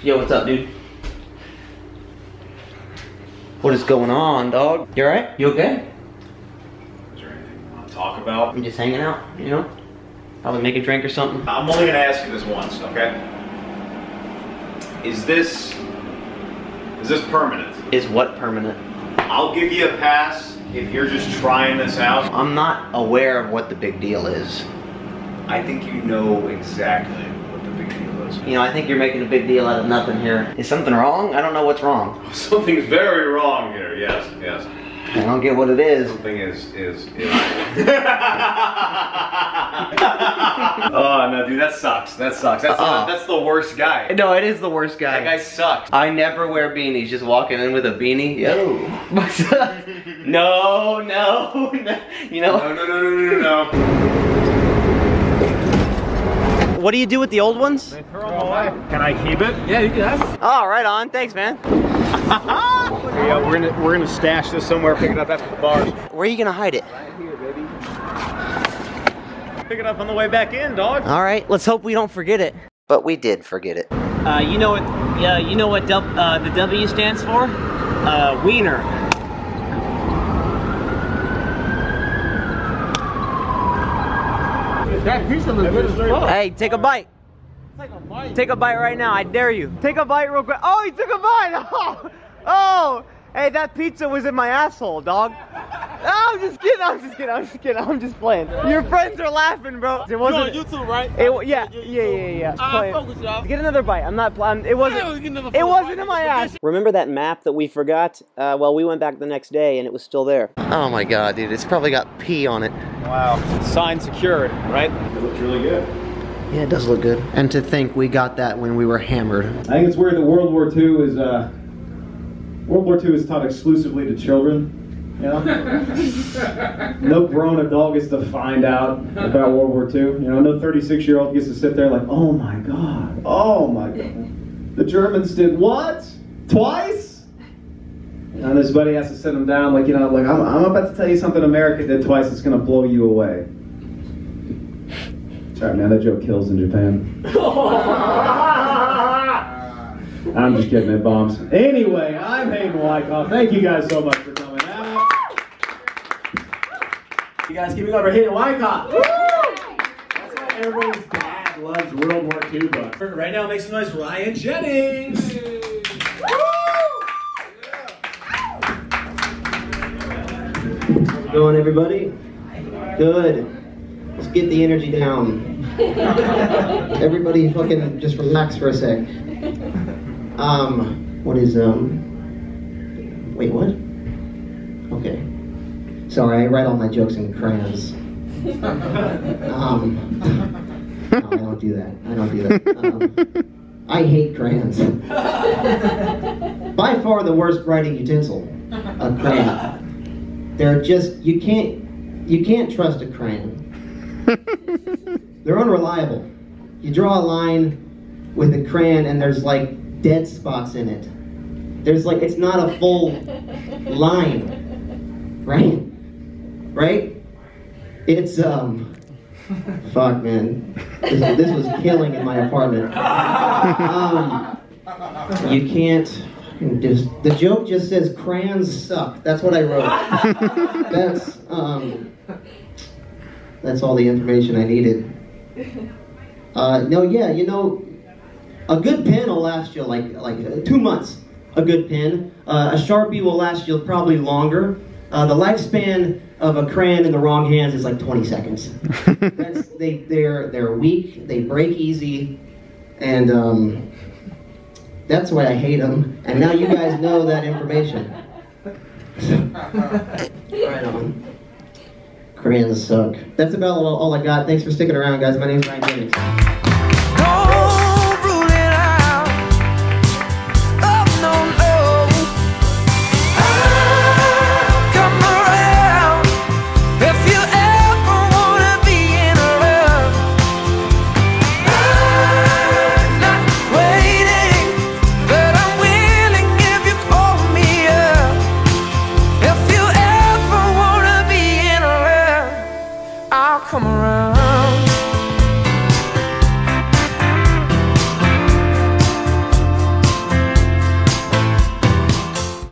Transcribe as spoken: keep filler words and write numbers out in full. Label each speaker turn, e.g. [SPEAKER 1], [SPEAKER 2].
[SPEAKER 1] Yo, what's up, dude? What is going on, dog? You alright? You okay?
[SPEAKER 2] Is there anything you want to talk about?
[SPEAKER 1] I'm just hanging out, you know? Probably make a drink or something.
[SPEAKER 2] I'm only gonna ask you this once, okay? Is this is this permanent?
[SPEAKER 1] Is what permanent?
[SPEAKER 2] I'll give you a pass if you're just trying this out.
[SPEAKER 1] I'm not aware of what the big deal is.
[SPEAKER 2] I think you know exactly what the big deal is.
[SPEAKER 1] You know, I think you're making a big deal out of nothing here. Is something wrong? I don't know what's wrong.
[SPEAKER 2] Something's very wrong here. Yes, yes.
[SPEAKER 1] I don't get what it is.
[SPEAKER 2] Something is is is. Oh no, dude, that sucks. That sucks. That's
[SPEAKER 1] Uh-uh.
[SPEAKER 2] the, that's the worst guy.
[SPEAKER 1] No, it is the worst guy.
[SPEAKER 2] That guy sucks.
[SPEAKER 1] I never wear beanies, just walking in with a beanie. Yo. What's up? No, no, no. You know?
[SPEAKER 2] No, no, no, no, no, no.
[SPEAKER 1] What do you do with the old ones?
[SPEAKER 3] Can I keep it?
[SPEAKER 4] Yeah, you can have it.
[SPEAKER 1] Oh, right on. Thanks, man.
[SPEAKER 3] Yeah, we're gonna we're gonna stash this somewhere. Pick it up after the bars.
[SPEAKER 1] Where are you gonna hide it?
[SPEAKER 3] Right here, baby. Pick it up on the way back in, dog.
[SPEAKER 1] All right. Let's hope we don't forget it. But we did forget it.
[SPEAKER 4] Uh, you know what? Yeah, you know what w, uh, the W stands for? Uh, wiener.
[SPEAKER 3] That pizza looks good as fuck.
[SPEAKER 1] Hey, take a bite.
[SPEAKER 3] Take a bite.
[SPEAKER 1] Take a bite right now. I dare you. Take a bite real quick. Oh, he took a bite. Oh, oh. Hey, that pizza was in my asshole, dog. Oh, I'm just kidding. I'm just kidding. I'm just kidding. I'm just playing. Your friends are laughing, bro. It wasn't.
[SPEAKER 4] You're on YouTube, right?
[SPEAKER 1] It, yeah, yeah, yeah, yeah, yeah.
[SPEAKER 4] I fuck with y'all.
[SPEAKER 1] Get another bite. I'm not playing. It wasn't. It wasn't in my ass. Remember that map that we forgot? Uh, well, we went back the next day and it was still there. Oh my god, dude! It's probably got pee on it.
[SPEAKER 3] Wow. Sign secured, right? It looks really good.
[SPEAKER 1] Yeah, it does look good. And to think we got that when we were hammered.
[SPEAKER 5] I think it's weird that World War Two is uh, World War Two is taught exclusively to children. You know, no grown adult gets to find out about World War Two. You know, no thirty-six-year-old gets to sit there like, oh my god, oh my god, the Germans did what? Twice? And this buddy has to sit him down, like, you know, like I'm, I'm about to tell you something America did twice. It's gonna blow you away. Sorry, man, that joke kills in Japan. I'm just kidding, it bombs. Anyway, I'm Hayden Wyckoff. Thank you guys so much for coming out. You guys keep it up for Hayden Wyckoff. That's why everybody's dad loves World War Two books.
[SPEAKER 3] Right now, make some noise for Ryan Jennings.
[SPEAKER 1] How's it going, everybody? Good. Let's get the energy down. Everybody fucking just relax for a sec. Um, what is, um, wait, what? Okay. Sorry, I write all my jokes in crayons. Um, no, I don't do that. I don't do that. Um, I hate crayons. By far the worst writing utensil, a crayon. They're just, you can't, you can't trust a crayon. They're unreliable. You draw a line with a crayon and there's like dead spots in it. There's like, it's not a full line, right? Right? It's, um, fuck, man. This, this was killing in my apartment. Um, you can't, just, the joke just says crayons suck. That's what I wrote. That's, um, that's all the information I needed. Uh, no, yeah, you know, a good pen will last you like like uh, two months. A good pen. Uh, a Sharpie will last you probably longer. Uh, the lifespan of a crayon in the wrong hands is like twenty seconds. That's, they they're they're weak. They break easy, and um, that's why I hate them. And now you guys know that information. Right on. Crayons suck. That's about all, all I got. Thanks for sticking around, guys. My name's Ryan Jennings.
[SPEAKER 6] Come around.